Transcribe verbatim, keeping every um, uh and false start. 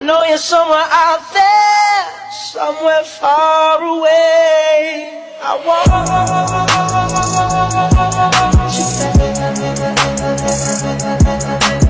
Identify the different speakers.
Speaker 1: know you're somewhere out there, somewhere far away. I want